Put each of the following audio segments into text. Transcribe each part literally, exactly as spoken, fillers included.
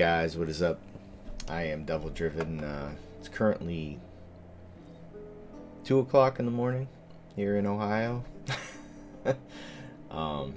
guys, what is up? I am DevilDriven. Uh, it's currently two o'clock in the morning here in Ohio. um,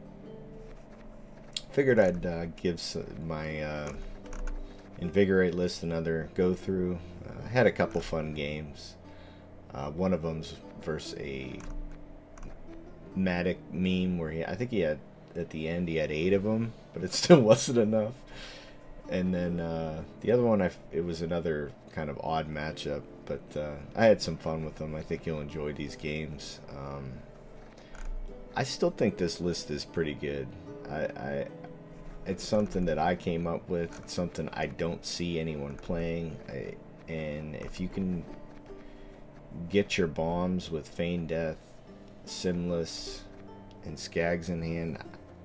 figured I'd uh, give my uh, Invigorate list another go through. I uh, had a couple fun games. Uh, one of them's versus a Matic meme where he, I think he had, at the end he had eight of them, but it still wasn't enough. And then uh, the other one, I, it was another kind of odd matchup, but uh, I had some fun with them. I think you'll enjoy these games. Um, I still think this list is pretty good. I, I, it's something that I came up with. It's something I don't see anyone playing. I, and if you can get your bombs with Feign Death, Sinless, and Skags in hand,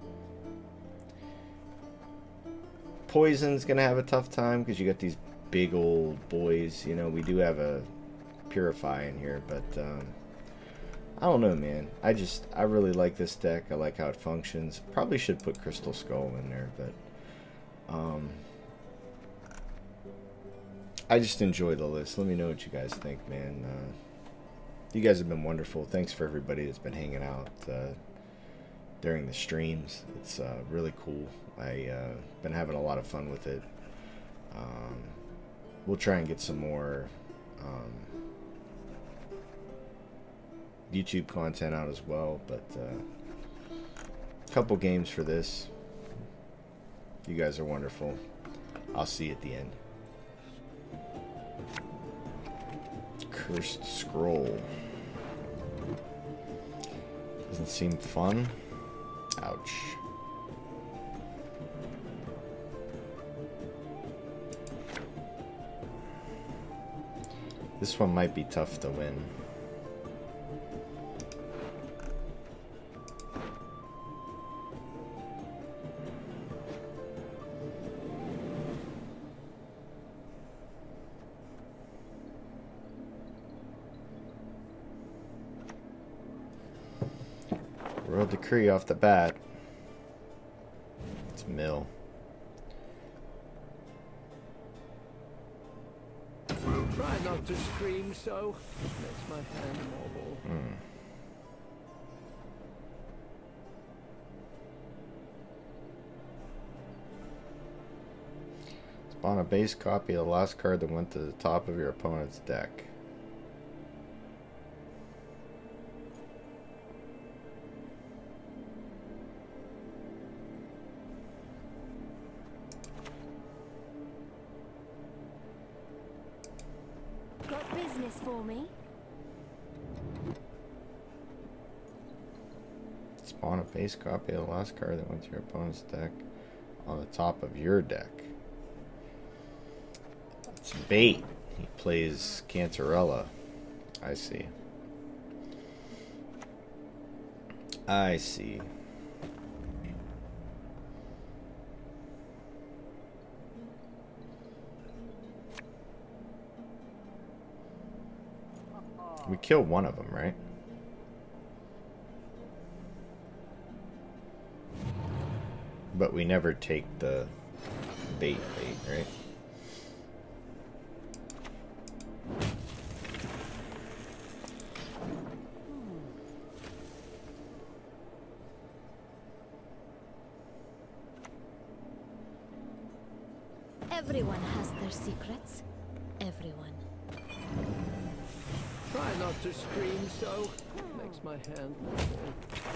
Poison's gonna have a tough time because you got these big old boys. You know, we do have a Purify in here, but um, I don't know, man. I just I really like this deck. I like how it functions. Probably should put Crystal Skull in there, but um, I just enjoy the list. Let me know what you guys think, man. Uh, you guys have been wonderful. Thanks for everybody that's been hanging out uh, during the streams. It's uh, really cool. I uh, been having a lot of fun with it. Um, we'll try and get some more um, YouTube content out as well, but uh, a couple games for this. You guys are wonderful. I'll see you at the end. Cursed Scroll. Doesn't seem fun. Ouch. This one might be tough to win. Royal Decree off the bat. It's mill. Try not to scream so. Makes my hand wobble. Hmm. Spawn a base copy of the last card that went to the top of your opponent's deck. Got business for me? Spawn a base copy of the last card that went to your opponent's deck on the top of your deck. It's bait. He plays Cantarella. I see. I see. We kill one of them, right? But we never take the bait bait, right? Everyone has their secrets. Everyone. Try not to scream so. Makes my hand wobble.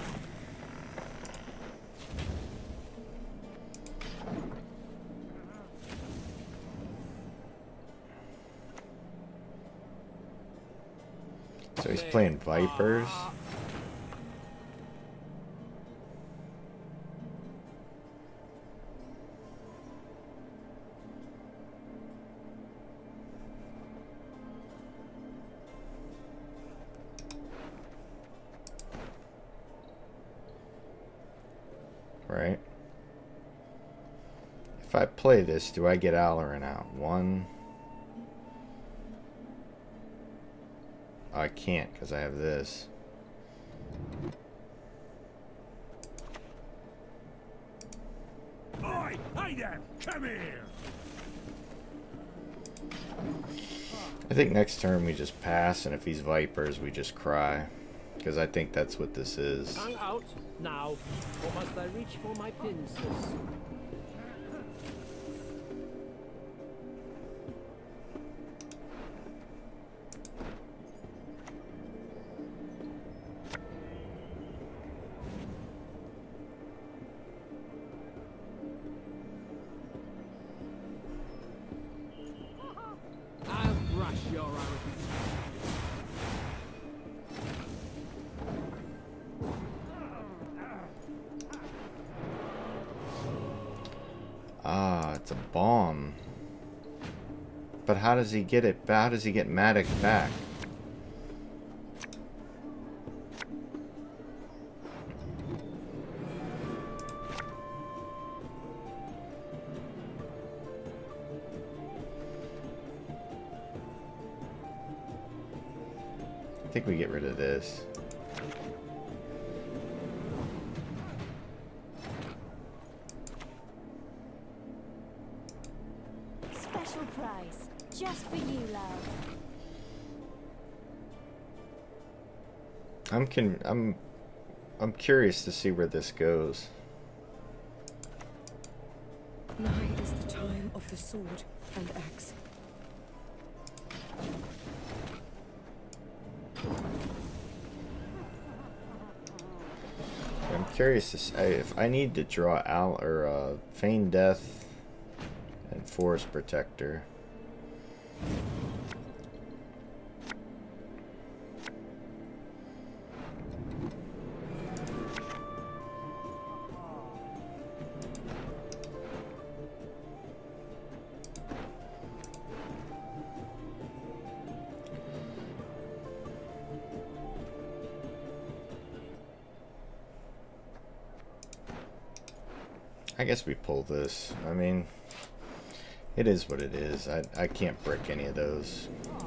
So he's playing Vipers. Right. If I play this, do I get Alarin out? One. I can't because I have this. Oi! Hey! Spider, come here. I think next turn we just pass, and if he's vipers, we just cry. Because I think that's what this is. Tongue out now, or must I reach for my pincers? I'll brush your arrogance. Ah, it's a bomb. But how does he get it? How does he get Maddox back? I think we get rid of this. Special prize, just for you, love. I'm con I'm I'm curious to see where this goes. Nigh is the time of the sword and axe. I'm curious to see if I need to draw out or uh, feign death and forest protector. I guess we pull this. I mean, it is what it is. I, I can't brick any of those.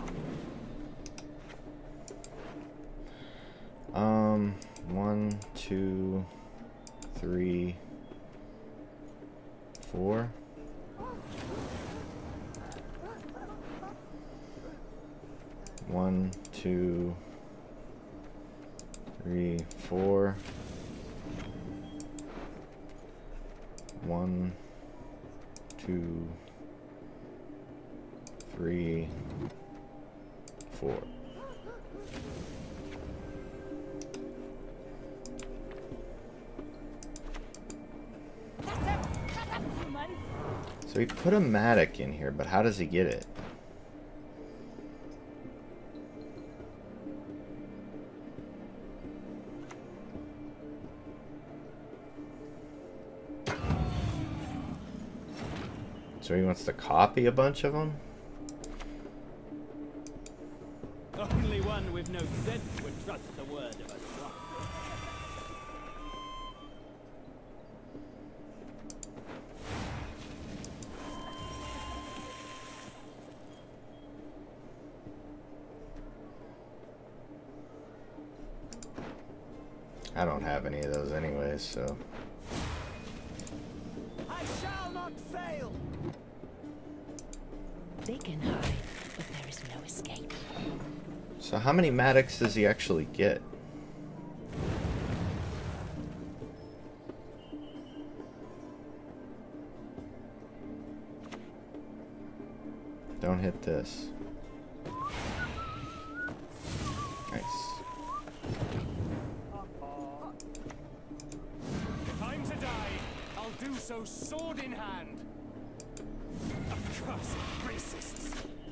Um, one, two, three, four. One, two, three, four. One, two, three, four. So he put a Matic in here, but how does he get it? So he wants to copy a bunch of them? Only one with no sense would trust the word of a drop. I don't have any of those anyways, so... I shall not fail! They can hide, but there is no escape. So how many Maddox does he actually get? Don't hit this. Nice. If I'm to die, I'll do so sword in hand. Accursed racists.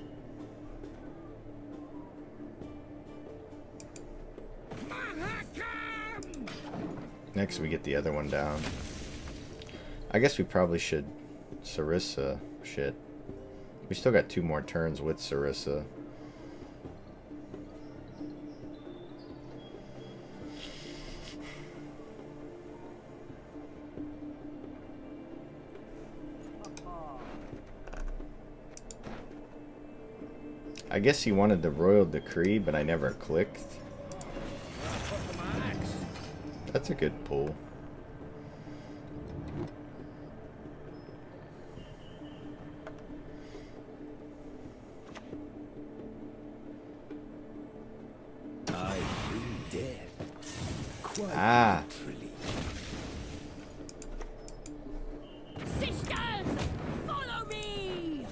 Next we get the other one down. I guess we probably should Sarissa shit. We still got two more turns with Sarissa. I guess he wanted the royal decree, but I never clicked. That's a good pull. quite Ah. literally. Sisters, follow me!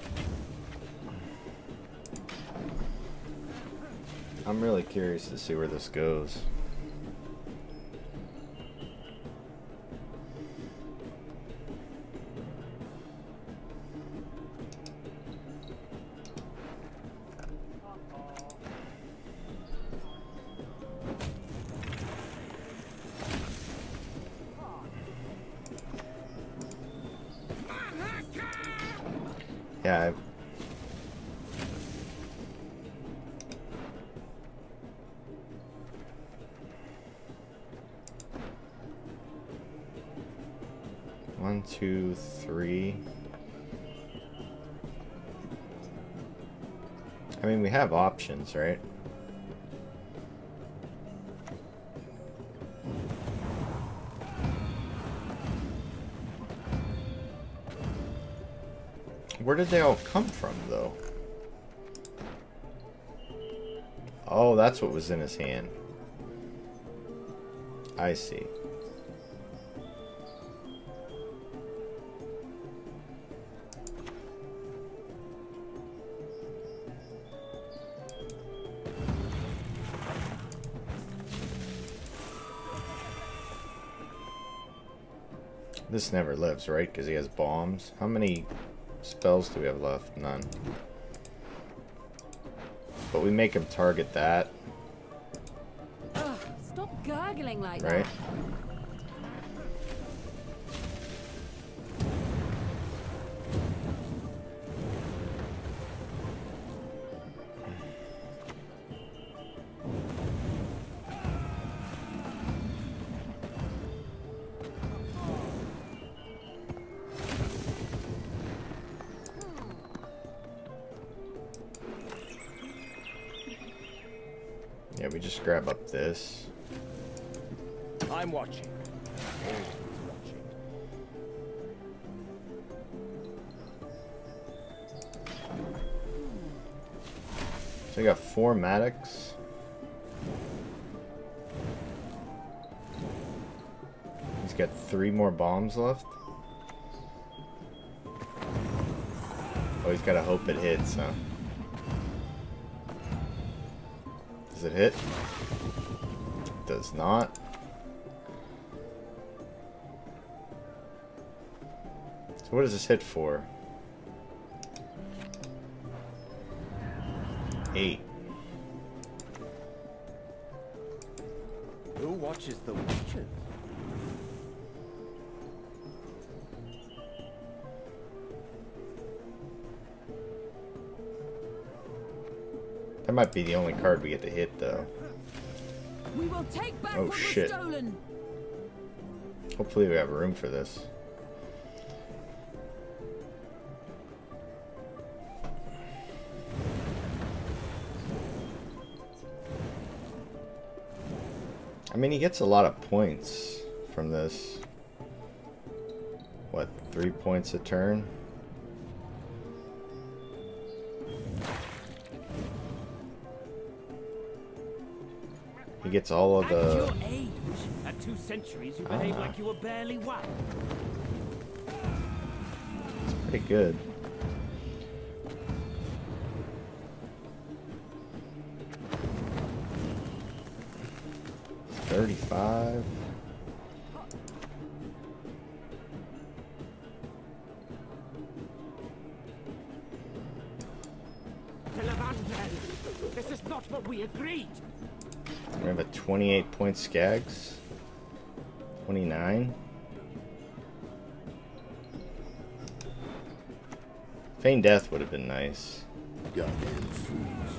I'm really curious to see where this goes. Yeah, I've one, two, three. I mean, we have options, right? Where did they all come from, though? Oh, that's what was in his hand. I see. This never lives, right? Because he has bombs. How many spells do we have left? None. But we make him target that. Ugh, stop gurgling like Right? that. Yeah, we just grab up this. I'm watching. Always watching. So we got four Maddox. He's got three more bombs left. Oh, he's got to hope it hits, huh? Does it hit? It does not. So what does this hit for? Eight. Who watches the witches? That might be the only card we get to hit, though. We will take back Oh, what shit. was stolen. Hopefully we have room for this. I mean, he gets a lot of points from this. What, three points a turn? He gets all of At the... your age, at two centuries, you behaved Ah. like you were barely one. It's pretty good. Thirty-five. DevilDriven, this is not what we agreed. We have a twenty-eight point Skags. twenty-nine. Feign Death would have been nice. Goddamn fools.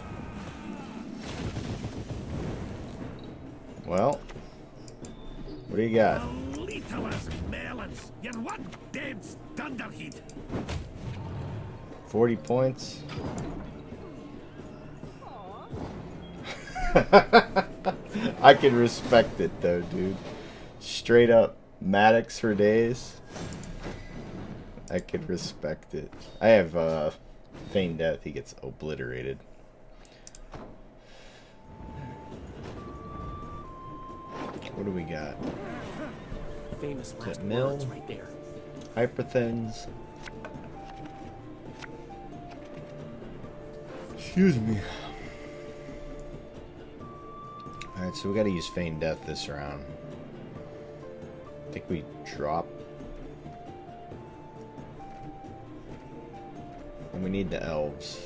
Well, what do you got? Little as melons. You're one dense dunderhead. forty points. I can respect it though, dude. Straight up Maddox for days. I can respect it. I have uh, Feign Death. He gets obliterated. What do we got? Famous Is last it mill? words right there. Hyperthins. Excuse me. Alright, so we gotta use Feign Death this round. I think we drop. And we need the elves.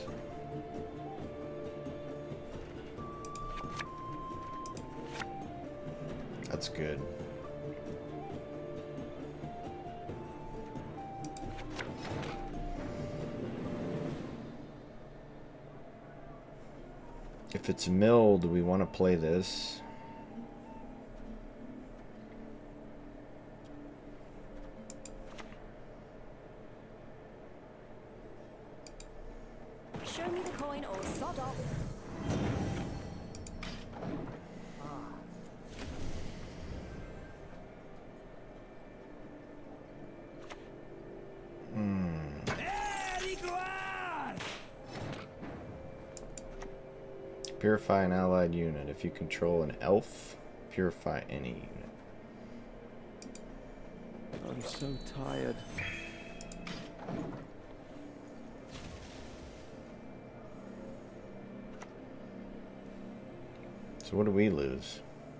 That's good. If it's mill, do we want to play this? Show me the coin or sod off. Purify an allied unit. If you control an elf, purify any unit. I'm so tired. So what do we lose?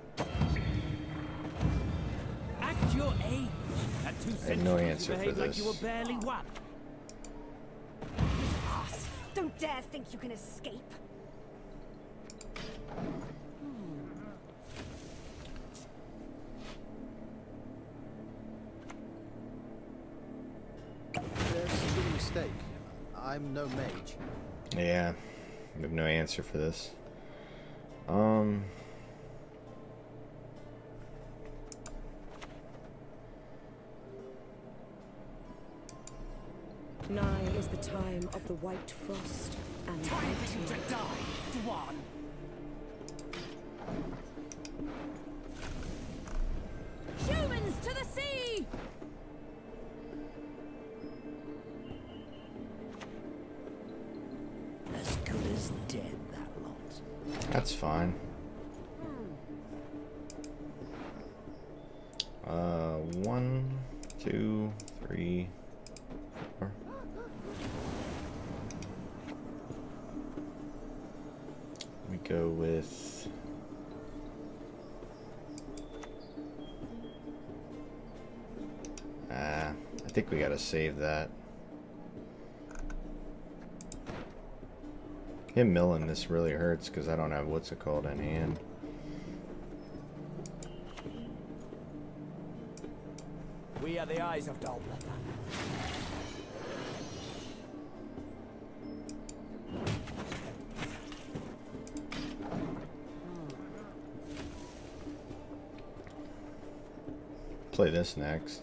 Act your age. At two I have no centuries, answer you for behaved like this. you were barely one. Ass. Don't dare think you can escape. There's been a mistake. I'm no mage. Yeah, we have no answer for this. Um. Nigh is the time of the white frost and Time for you to die, Dwan. Humans to the sea! As good as dead, that lot. That's fine. Uh, one, two, three, four. We go with ah. I think we gotta save that. Him milling this really hurts because I don't have what's it called in hand. We are the eyes of Dublin. Play this next.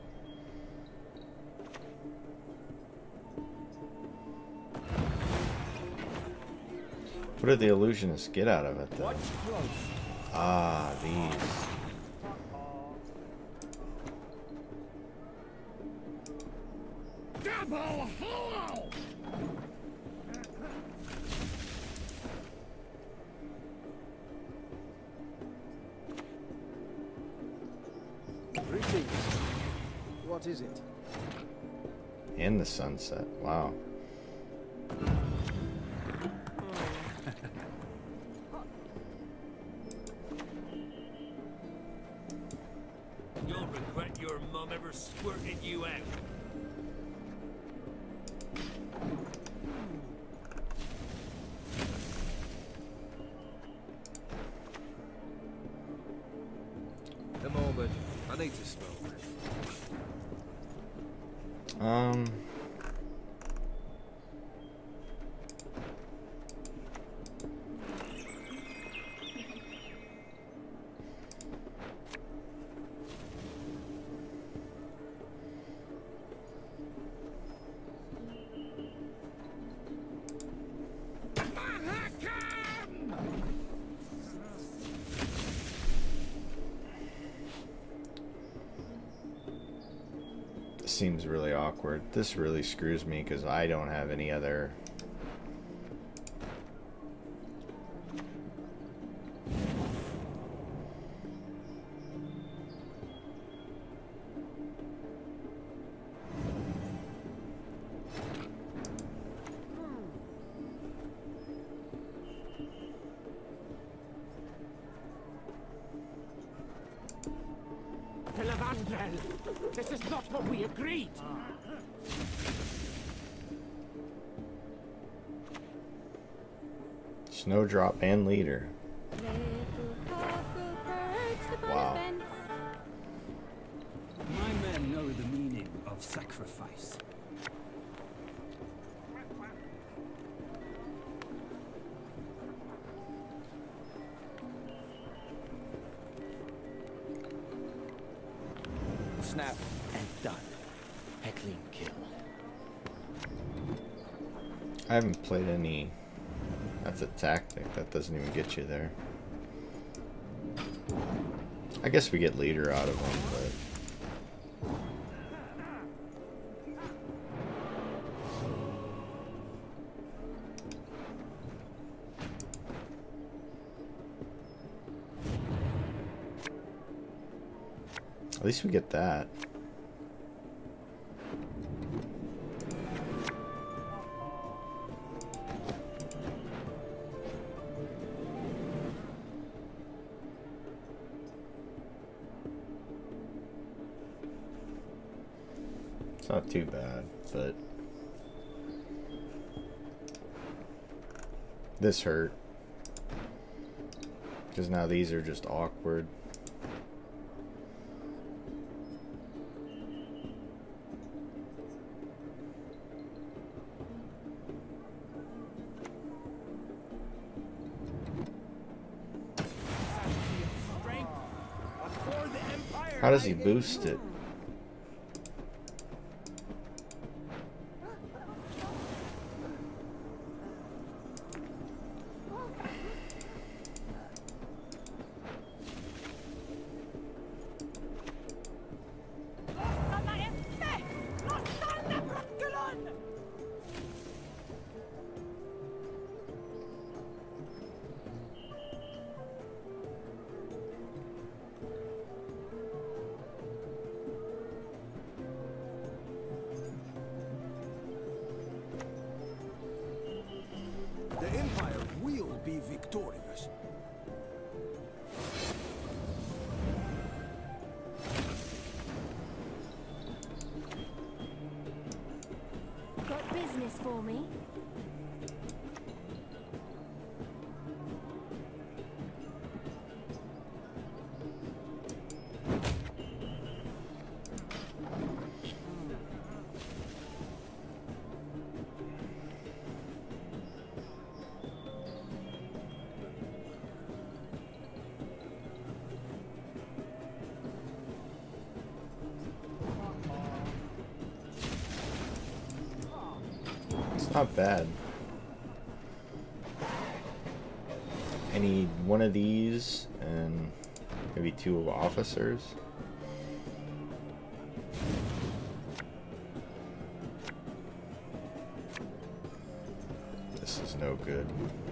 What did the illusionists get out of it, though? Watch close. Ah, these. Double hollow! Greetings. What is it? And the sunset. Wow. You'll regret your mum ever squirted you out. A moment. I need to smoke. Um. Seems really awkward. This really screws me because I don't have any other. Scoia'Tael! This is not what we agreed! Snowdrop and leader. Wow. My men know the meaning of sacrifice. Snap and done. Heckling kill. I haven't played any. That's a tactic. That doesn't even get you there. I guess we get leader out of them, but at least we get that. It's not too bad, but this hurt because now these are just awkward. How does he boost it? The Empire will be victorious. Got business for me? Not bad. I need one of these and maybe two of officers. This is no good.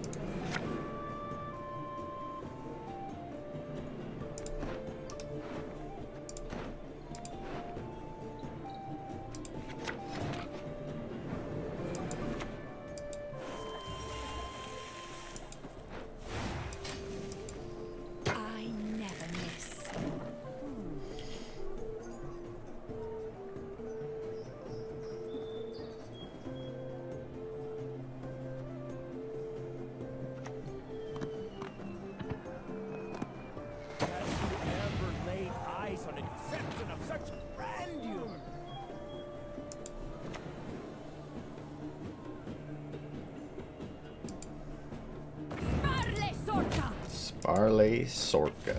Sparley Sorka.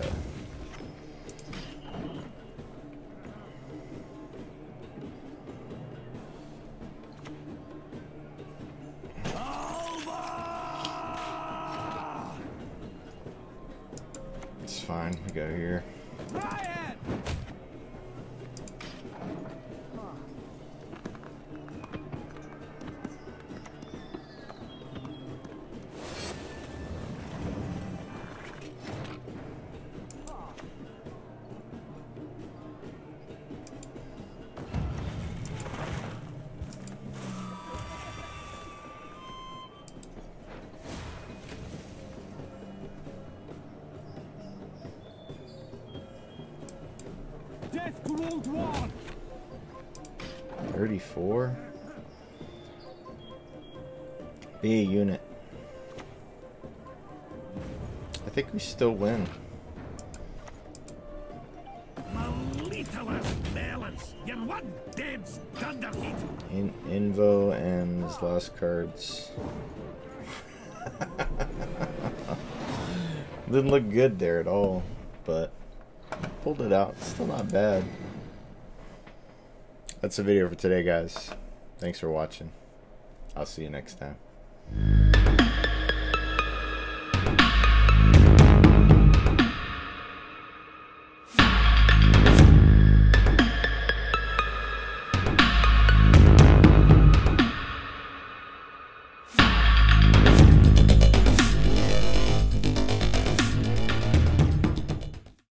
It's fine, we go here. Death to Old War! thirty-four. Be a unit. I think we still win. In Invo and his last cards. Didn't look good there at all, but pulled it out. Still not bad. That's the video for today, guys. Thanks for watching. I'll see you next time.